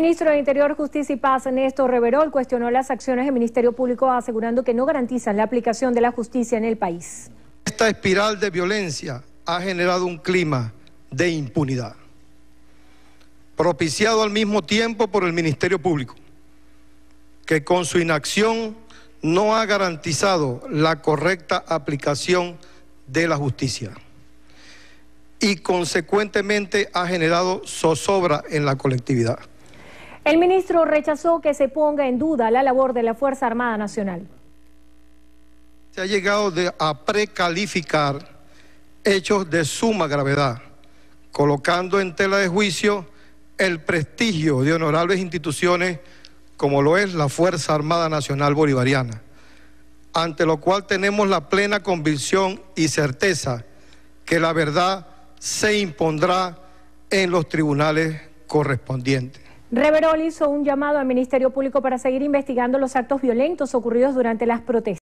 El ministro de Interior, Justicia y Paz, Néstor Reverol, cuestionó las acciones del Ministerio Público asegurando que no garantizan la aplicación de la justicia en el país. Esta espiral de violencia ha generado un clima de impunidad, propiciado al mismo tiempo por el Ministerio Público, que con su inacción no ha garantizado la correcta aplicación de la justicia y consecuentemente ha generado zozobra en la colectividad. El ministro rechazó que se ponga en duda la labor de la Fuerza Armada Nacional. Se ha llegado a precalificar hechos de suma gravedad, colocando en tela de juicio el prestigio de honorables instituciones como lo es la Fuerza Armada Nacional Bolivariana, ante lo cual tenemos la plena convicción y certeza que la verdad se impondrá en los tribunales correspondientes. Reverol hizo un llamado al Ministerio Público para seguir investigando los actos violentos ocurridos durante las protestas.